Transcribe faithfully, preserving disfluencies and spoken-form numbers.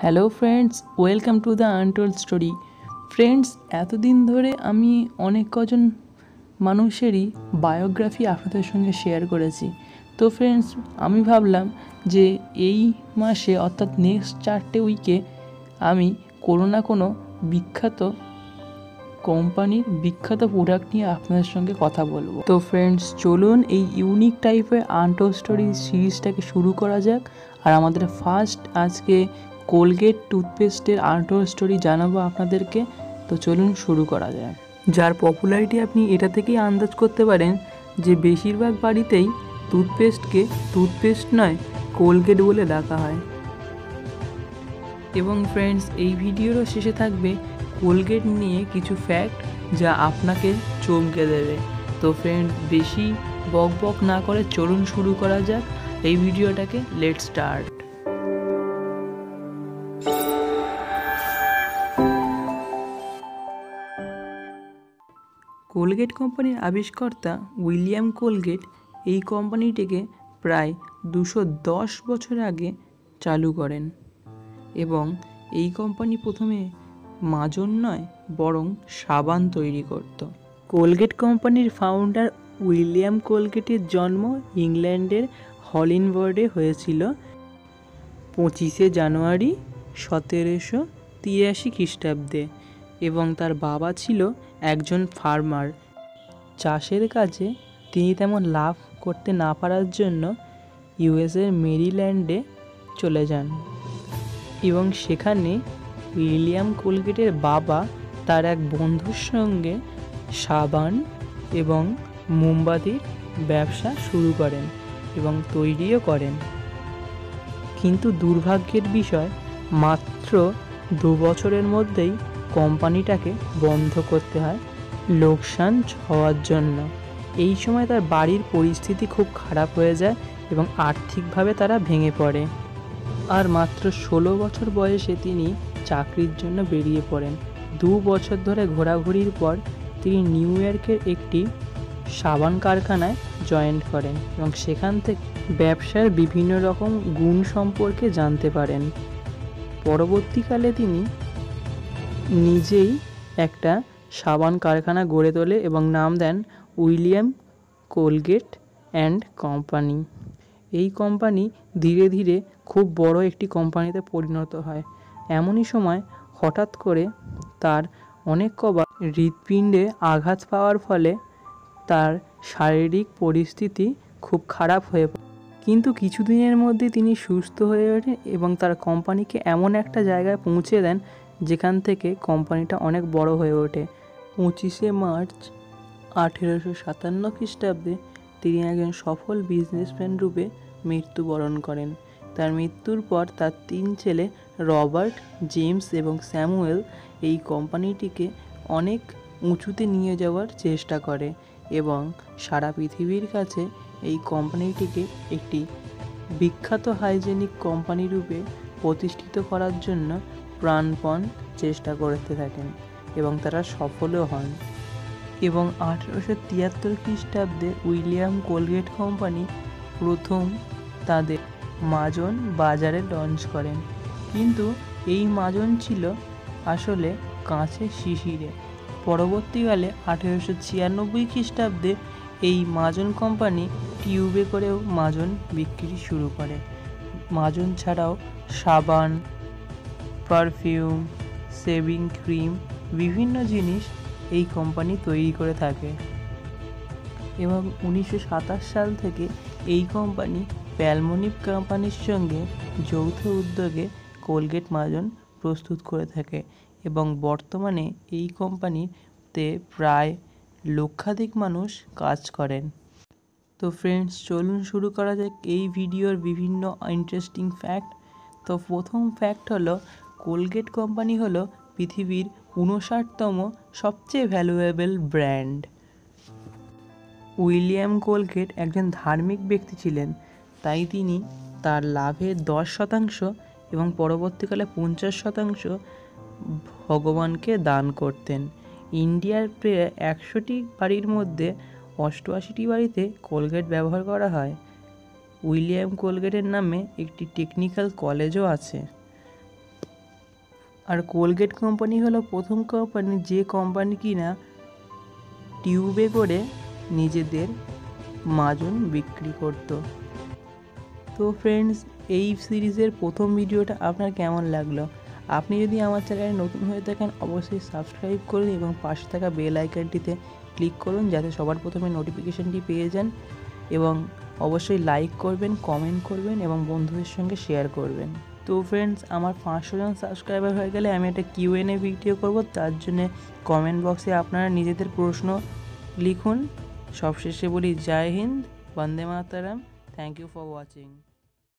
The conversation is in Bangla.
Hello friends, welcome to the untold story. Friends, এতদিন ধরে আমি অনেক কজন মানুষেরই বায়োগ্রাফি আপনাদের সঙ্গে শেয়ার করেছি। তো ফ্রেন্ডস, আমি ভাবলাম যে এই মাসে অর্থাৎ নেক্সট চারটে উইকে আমি কোনো না কোনো বিখ্যাত কোম্পানির বিখ্যাত প্রোডাক্ট নিয়ে আপনাদের সঙ্গে কথা বলবো। তো ফ্রেন্ডস, চলুন এই ইউনিক টাইপের আনটোল্ড স্টোরি সিরিজটাকে শুরু করা যাক। আর আমাদের ফার্স্ট আজকে কোলগেট টুথপেস্টের আনটোল্ড স্টোরি জানাবো আপনাদেরকে। তো চলুন শুরু করা যাক। যার পপুলারিটি আপনি এটা থেকেই আন্দাজ করতে পারেন যে বেশিরভাগ বাড়িতেই টুথপেস্টকে টুথপেস্ট নয় কোলগেট বলে ডাকা হয়। এবং ফ্রেন্ডস, এই ভিডিওরও শেষে থাকবে কোলগেট নিয়ে কিছু ফ্যাক্ট যা আপনাকে চমকে দেবে। তো ফ্রেন্ডস, বেশি বক বক না করে চলুন শুরু করা যাক এই ভিডিওটাকে। Let's start. কোলগেট কোম্পানির আবিষ্কর্তা উইলিয়াম কোলগেট এই কোম্পানিটিকে প্রায় দুশো দশ বছর আগে চালু করেন এবং এই কোম্পানি প্রথমে মাজন নয় বরং সাবান তৈরি করত। কোলগেট কোম্পানির ফাউন্ডার উইলিয়াম কোলগেটের জন্ম ইংল্যান্ডের হলিনওয়ার্ডে হয়েছিল পঁচিশে জানুয়ারি সতেরোশো তিরাশি খ্রিস্টাব্দে এবং তার বাবা ছিল একজন ফার্মার। চাষের কাজে তিনি তেমন লাভ করতে না পারার জন্য ইউএসের মেরিল্যান্ডে চলে যান এবং সেখানে উইলিয়াম কোলগেটের বাবা তার এক বন্ধুর সঙ্গে সাবান এবং মোমবাতির ব্যবসা শুরু করেন এবং তৈরিও করেন। কিন্তু দুর্ভাগ্যের বিষয়, মাত্র দু বছরের মধ্যেই কোম্পানিটাকে বন্ধ করতে হয় লোকসান হওয়ার জন্য। এই সময় তার বাড়ির পরিস্থিতি খুব খারাপ হয়ে যায় এবং আর্থিকভাবে তারা ভেঙে পড়ে। আর মাত্র ষোলো বছর বয়সে তিনি চাকরির জন্য বেরিয়ে পড়েন। দু বছর ধরে ঘোরাঘুরির পর তিনি নিউ ইয়র্কের একটি সাবান কারখানায় জয়েন করেন এবং সেখান থেকে ব্যবসার বিভিন্ন রকম গুণ সম্পর্কে জানতে পারেন। পরবর্তীকালে তিনি নিজেই একটা সাবান কারখানা গড়ে তোলে এবং নাম দেন উইলিয়াম কোলগেট অ্যান্ড কোম্পানি। এই কোম্পানি ধীরে ধীরে খুব বড় একটি কোম্পানিতে পরিণত হয়। এমনই সময় হঠাৎ করে তার অনেক কবার হৃৎপিণ্ডে আঘাত পাওয়ার ফলে তার শারীরিক পরিস্থিতি খুব খারাপ হয়ে পড়ে। কিন্তু কিছুদিনের মধ্যে তিনি সুস্থ হয়ে ওঠেন এবং তার কোম্পানিকে এমন একটা জায়গায় পৌঁছে দেন যেখান থেকে কোম্পানিটা অনেক বড় হয়ে ওঠে। পঁচিশে মার্চ আঠেরোশো সাতান্ন খ্রিস্টাব্দে তিনি একজন সফল বিজনেসম্যান রূপে মৃত্যুবরণ করেন। তার মৃত্যুর পর তার তিন ছেলে রবার্ট, জেমস এবং স্যামুয়েল এই কোম্পানিটিকে অনেক উঁচুতে নিয়ে যাওয়ার চেষ্টা করে এবং সারা পৃথিবীর কাছে এই কোম্পানিটিকে একটি বিখ্যাত হাইজেনিক কোম্পানি রূপে প্রতিষ্ঠিত করার জন্য প্রাণপণ চেষ্টা করতে থাকেন এবং তারা সফলও হন। এবং আঠেরোশো তিয়াত্তর খ্রিস্টাব্দে উইলিয়াম কোলগেট কোম্পানি প্রথম তাদের মাজন বাজারে লঞ্চ করেন। কিন্তু এই মাজন ছিল আসলে কাঁচের শিশিরে। পরবর্তীকালে আঠেরোশো ছিয়ানব্বই খ্রিস্টাব্দে এই মাজন কোম্পানি টিউবে করেও মাজন বিক্রি শুরু করে। মাজন ছাড়াও সাবান, পারফিউম, শেভিং ক্রিম, বিভিন্ন জিনিস এই কোম্পানি তৈরি করে থাকে। এবং উনিশশো সাতাশ সাল থেকে এই কোম্পানি প্যালমোনিভ কোম্পানির সঙ্গে যৌথ উদ্যোগে কোলগেট মাজন প্রস্তুত করে থাকে এবং বর্তমানে এই কোম্পানিতে প্রায় লক্ষাধিক মানুষ কাজ করেন। তো ফ্রেন্ডস, চলুন শুরু করা যাক এই ভিডিওর বিভিন্ন ইন্টারেস্টিং ফ্যাক্ট। তো প্রথম ফ্যাক্ট হলো কোলগেট কোম্পানি হলো পৃথিবীর ঊনষাটতম সবচেয়ে ভ্যালুয়েবল ব্র্যান্ড। উইলিয়াম কোলগেট একজন ধার্মিক ব্যক্তি ছিলেন, তাই তিনি তার লাভের দশ শতাংশ এবং পরবর্তীকালে পঞ্চাশ শতাংশ ভগবানকে দান করতেন। ইন্ডিয়ার প্রায় একশোটি বাড়ির মধ্যে অষ্টআশিটি বাড়িতে কোলগেট ব্যবহার করা হয়। উইলিয়াম কোলগেটের নামে একটি টেকনিক্যাল কলেজও আছে। আর কোলগেট কোম্পানি হলো প্রথম কোম্পানি যে কোম্পানি কিনা টিউবে করে নিজেদের মাজন বিক্রি করত। তো ফ্রেন্ডস, এই সিরিজের প্রথম ভিডিওটা আপনার কেমন লাগলো? আপনি যদি আমার চ্যানেলে নতুন হয়ে থাকেন অবশ্যই সাবস্ক্রাইব করুন এবং পাশে থাকা বেল আইকনটিতে ক্লিক করুন যাতে সবার প্রথমে নোটিফিকেশানটি পেয়ে যান, এবং অবশ্যই লাইক করবেন, কমেন্ট করবেন এবং বন্ধুদের সঙ্গে শেয়ার করবেন। তো ফ্রেন্ডস, আমার পাঁচশো জন সাবস্ক্রাইবার হয়ে গেলে আমি একটা কিউ এন এ ভিডিও করব, তার জন্যে কমেন্ট বক্সে আপনারা নিজেদের প্রশ্ন লিখুন। সবশেষে বলি জয় হিন্দ, বন্দে মাতরম, থ্যাংক ইউ ফর ওয়াচিং।